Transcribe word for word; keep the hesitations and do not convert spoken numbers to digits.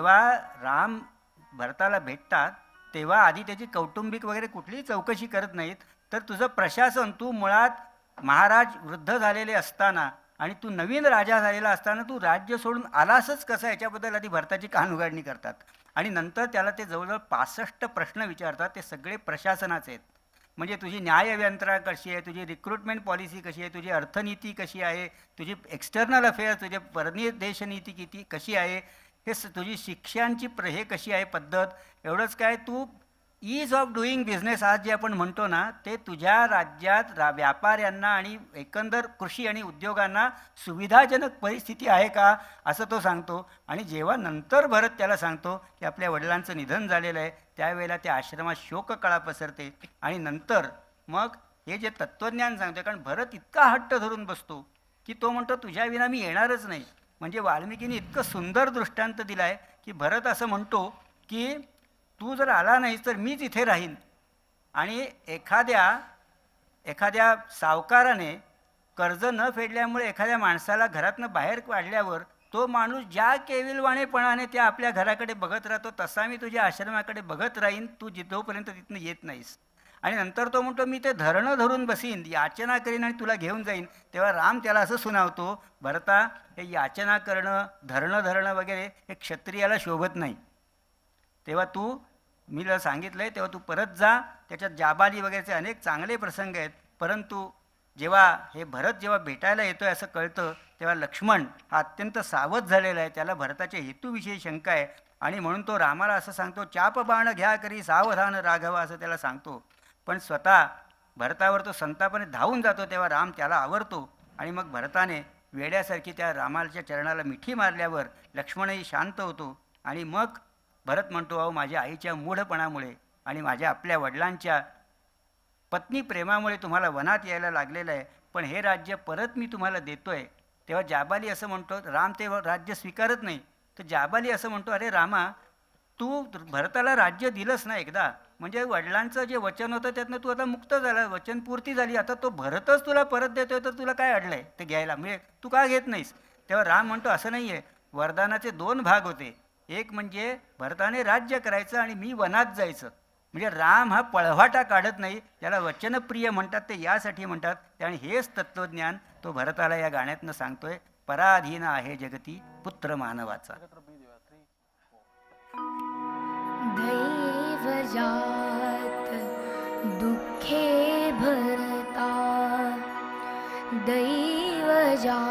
जेव्हा राम भरताला भेटतात तेव्हा आधी त्याची कौटुंबिक वगैरे कुठलीही चौकशी करत नाहीत, तर तुझं प्रशासन, तू मुळात महाराज वृद्ध झालेले असताना आणि तू नवीन राजा झालेला असताना तू राज्य सोडून आलासच कसं, याच्याबद्दल आधी भरताची कानउघाडणी करतात. आणि नंतर त्याला ते जवळजवळ पासष्ट प्रश्न विचारतात. ते सगळे प्रशासनाचे आहेत. म्हणजे तुझी न्याययंत्रणा कशी आहे, तुझी रिक्रुटमेंट पॉलिसी कशी आहे, तुझी अर्थनीती कशी आहे, तुझी एक्सटर्नल अफेअर्स, तुझे परदेश नीती किती कशी आहे, हे स तुझी शिक्षणाची प्र हे कशी आहे पद्धत. एवढंच काय, तू ईज ऑफ डुईंग बिझनेस आज जे आपण म्हणतो ना, ते तुझ्या राज्यात रा व्यापाऱ्यांना आणि एकंदर कृषी आणि उद्योगांना सुविधाजनक परिस्थिती आहे का, असं तो सांगतो. आणि जेव्हा नंतर भरत त्याला सांगतो की आपल्या वडिलांचं निधन झालेलं आहे, त्यावेळेला त्या आश्रमात शोककळा पसरते. आणि नंतर मग हे जे तत्त्वज्ञान सांगतो, कारण भरत इतका हट्ट धरून बसतो की तो म्हणतो तुझ्या विना मी येणारच नाही. म्हणजे वाल्मिकीने इतकं सुंदर दृष्टांत दिला आहे की भरत असं म्हणतो की तू जर आला नाहीस तर मीच इथे राहीन. आणि एखाद्या एखाद्या सावकाराने कर्ज न फेडल्यामुळे एखाद्या माणसाला घरातनं बाहेर काढल्यावर तो माणूस ज्या केविलवाणेपणाने त्या आपल्या घराकडे बघत राहतो, तसा मी तुझ्या आश्रमाकडे बघत राहीन, तू जिथोपर्यंत तिथनं येत नाहीस. आणि नंतर तो म्हणतो मी ते धरणं धरून बसीन, याचना करीन आणि तुला घेऊन जाईन. तेव्हा राम त्याला असं सुनावतो, भरता हे याचना करणं, धरणं धरणं वगैरे हे क्षत्रियाला शोभत नाही. तेव्हा तू मी जर सांगितलं आहे तेव्हा तू परत जा. त्याच्यात जाबाली वगैरेचे अनेक चांगले प्रसंग आहेत. परंतु जेव्हा हे भरत जेव्हा भेटायला येतो आहे असं कळतं, तेव्हा लक्ष्मण हा अत्यंत सावध झालेला आहे. त्याला भरताच्या हेतूविषयी शंका आहे. आणि म्हणून तो रामाला असं सांगतो, चाप बाण घ्या करी सावधान राघवा, असं त्याला सांगतो. पण स्वतः भरतावर तो संतापाने धावून जातो. तेव्हा राम त्याला आवरतो. आणि मग भरताने वेड्यासारखी त्या रामाच्या चरणाला मिठी मारल्यावर लक्ष्मणही शांत होतो. आणि मग भरत म्हणतो, अहो माझ्या आईच्या मूढपणामुळे आणि माझ्या आपल्या वडिलांच्या पत्नी प्रेमामुळे तुम्हाला वनात यायला लागलेलं आहे, पण हे राज्य परत मी तुम्हाला देतो आहे. तेव्हा जाबाली असं म्हणतो, राम ते राज्य स्वीकारत नाही. तर जाबाली असं म्हणतो, अरे रामा, तू भरताला राज्य दिलंस ना एकदा, म्हणजे वडिलांचं जे वचन होतं त्यातनं तू आता मुक्त झाला, वचनपूर्ती झाली. आता तो भरतच तुला परत देतोय तर तुला काय अडलं आहे ते घ्यायला, म्हणजे तू का घेत नाहीस. तेव्हा राम म्हणतो, असं नाही आहे, वरदानाचे दोन भाग होते. एक म्हणजे भरताने राज्य करायचं आणि मी वनात जायचं. म्हणजे राम हा पळवाटा काढत नाही, त्याला वचनप्रिय म्हणतात, ते यासाठी म्हणतात. आणि हेच तत्त्वज्ञान तो भरताला या गाण्यातनं सांगतोय, पराधीन आहे जगती पुत्र मानवाचा. दैवजात दुःखे भरता दैवजात